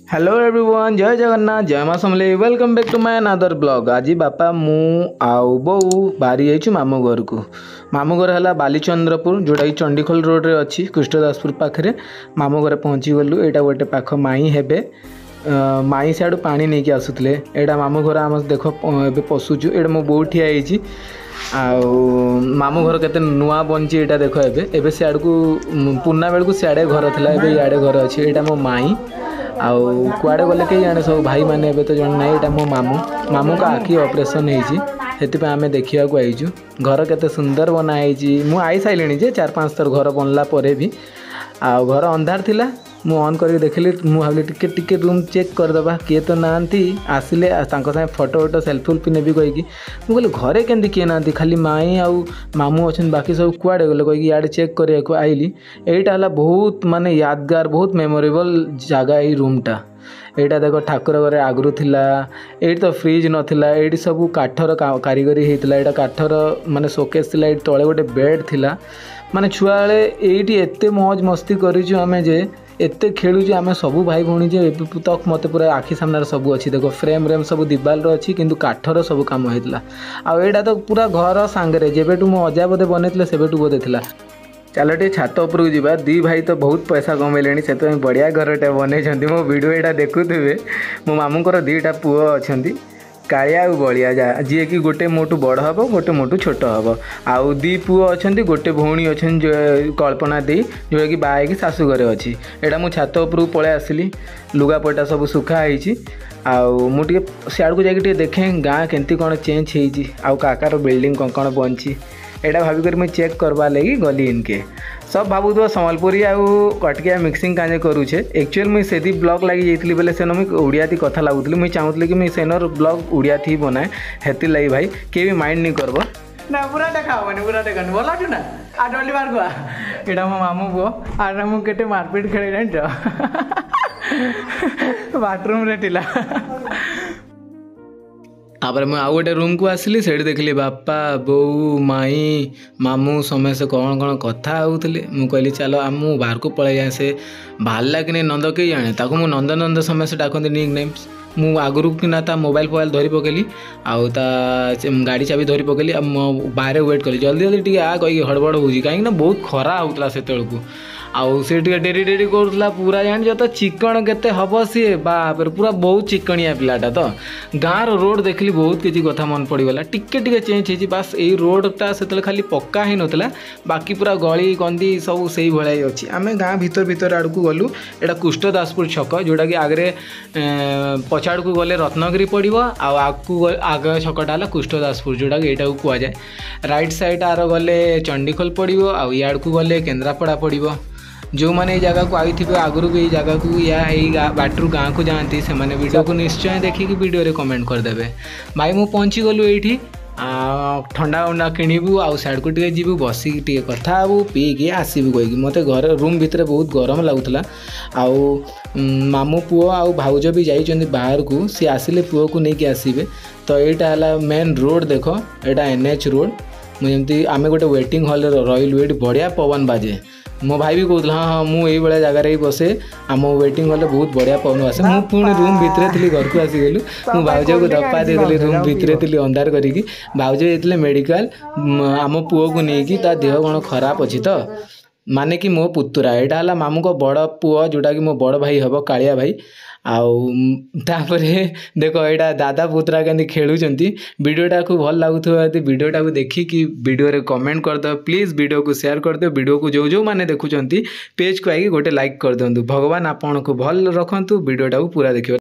Hello everyone, जय जगन्नाथ, जय माँ Samalei. Welcome back to my another blog. आज बापा मु आउ बो बाहरी जाइछु मामू घर को। मामू घर है बालीचंद्रपुर, जोटा कि चंडीखोल रोड रे अच्छी कृष्णदासपुर पाखे। मामू घर पहुँची गलु। यहाँ गोटे पाख माई हेबे, माई सियाड़ू पानी नहीं आसुले। यहाँ मामू घर आम देख ए पशुचु। ये मो बो ठिया मामू घर के नुआ बनची यहाँ देख एवं सियाड़ को पुना बेलू सियाड़े घर था, इे घर अच्छे। यहाँ मो माई आउ कुआड़े गले कहीं जाने सब भाई मैंने एवं तो जन ना। यहाँ मो मामू मामू का आखि ऑपरेशन होती आम देखा आईचु। घर के सुंदर बनाई। मु आई सारे जे 4-5 थर घर बनला पर भी आउ घर अंधार थिला। मु ऑन करके देखली, मु भाविली टिके रूम चेक करदे किए तो ना आसिले सागे फोटो वोटो सेल्फी उल्फी नेबी कहीकि मुझे घरे केमती किए ना, खाली माई आउ मामू अच्छा, बाकी सब कुआड़े गले कहीकि इे चेक करने आईली। यहाँ है बहुत माने यादगार, बहुत मेमोरेबल जगह ये रूमटा। यहाँ देख ठाकुर घर आगु थिला, ये तो फ्रिज नाला, ये सब काठर कारीगरी होता। यहाँ काठर माने शोकेस थिला, तले गोटे बेड थिला। माने छुआ ये एते मौज मस्ती करूँ आम जे एते खेलुचे आम सब भाई भौणी जे तक मत पूरा आखि सामने सब अच्छी। देख फ्रेम रेम सब दिवाल अच्छी, किंतु काठर सब कम होता। आईटा तो पूरा घर सांगे जेबेटू मो अजा बोधे बनई सेबेटू बोधे थिला। चलो टे छात उपरକୁ ଯିବା। दी भाई तो बहुत पैसा कमेले से बढ़िया घरटे बनई। मो वीडियो यहाँ देखुवे, मो मामूंकर 2टा पुओ अच्छा, कालिया और बलिया, जी कि गोटे मोटू बड़ हम, गोटे मोटू छोट हम। आउ 2 पुओ अच्छा, गोटे भौणी अच्छा जो कल्पना दी, जोटा कि बाहर की शाशु घरे अच्छी। यहाँ मुझे छात उपरକୁ पलि आसली, लुगापटा सब सुखाई। आउ मुझे सियाड़ को जाके देखे गाँ केमती कौन चेंज होती, आउ काकार बिल्डिंग कौन कौन बनची। यहाँ भाविक मुझे चेक करवा लगी गली इनके। सब भावुव सम्बलपुरी आउ कटकिया मिक्सिंग काजे करूचे। एक्चुअल मुझे से ब्लॉग लगी जाइली बेले सेन मुझे ओडिया थी कथा लगुली। मुझे चाहूली कि मुझे सेनर ब्लॉग ओडिया थी बनाए, हेती लगी भाई किए भी माइंड नहीं करब ना। पूरा देखा हेनी, पूरा देखा बोला ना आटली मार गुआ। यहाँ मो मामू पुओ आर मुझे मारपिट खेल जान बाथरूम रे थिला। तापर मुझे आउ गोटे रूम को आसली, से देखली बापा बो माई मामू समस्ते कौन कौन कथा होते। मुझे कहली चलो आम बाहर को पलि जाए। से बाहरला कि नहीं नंद कई जाने, ताको नंद नंद समस्ते डाकती निक नेम्स। मु आगुरी कि ता मोबाइल फोबाइल धरी पकेली, आउ ता गाड़ी चाबी धरी पकेली। बाहर वेट कली जल्दी जल्दी टे आ कहीं हड़बड़ हो कहीं बहुत खरा होता से आउ से डेरी डेरी करूला पूरा जान तो चिकन केते हम सी बाप पूरा बहुत चिकनिया पिलाटा। तो गाँव रोड देखली बहुत किसी कथा मन पड़गला। टिके चेंज हो बास यही रोडटा से खाली पक्का ही नाला, बाकी पूरा गली कंदी सब से भाई अच्छी। आम गाँ भीतर आड़ को गलु। यहाँ कृष्णदासपुर छक, जोटा कि आगे पछाड़ को गले रत्नगिरी पड़ो, आग छकटा है कृष्णदासपुर, जोटा कि यहाँ को कहुए। राइट साइड आर गले चंडीखोल पड़ो, आड़ को गले केन्द्रापड़ा पड़ो। जो मैंने जगह को आई थे आगुरी भी जगह को या बाटरू गाँव को जाती से मैंने वीडियो को निश्चय देखिए वीडियो रे कमेंट करदे। भाई मु पहुँची गलु ये ठंडा उंडा किणबू, आउ साइड को टे जीवु, बसिक टे कथा हबू, पीकी आसबू कहीकि मत घर रूम भितर बहुत गरम लगुला। आउ मामू पुओ आउ भाउज भी जाइछन्ति बाहर को, सी आसिले पुओ को नहीं आसबे। तो यहाँ है मेन रोड, देख यहाँ NH रोड। मुझे आम गोटे वेटिंग हॉल रही ये बढ़िया पवन बाजे। मो भाई भी कहला हाँ मुझे भाया जगार ही बसे, आम वेटिंग हॉल बहुत बढ़िया पवन आसे। मुझे पुणी रूम भितर थी, घर को आसीगलु। मुझे भाउज को दपा देदेली रूम भितर थी अंधार करी। भाउज जाइए मेडिकल आम पुओ को लेकिन ता देह कौन खराब अच्छी। तो माने कि मो पुतुरा यहाँ है मामू को बड़ पुओ, जोटा कि मो बड़ भाई हम कालिया भाई। आउे देख यहाँ दादा पुतरा के खेलुंट। वीडियोटा को भल लगुवा यदि वीडियोटा को देखिकी वीडियो रे कमेंट करदे, प्लीज वीडियो को शेयर करदे। वीडियो को जो मैंने देखुंत पेज को आई गोटे लाइक कर दिंतु। भगवान आपन को भल रखु, वीडियोटा को पूरा देखिए।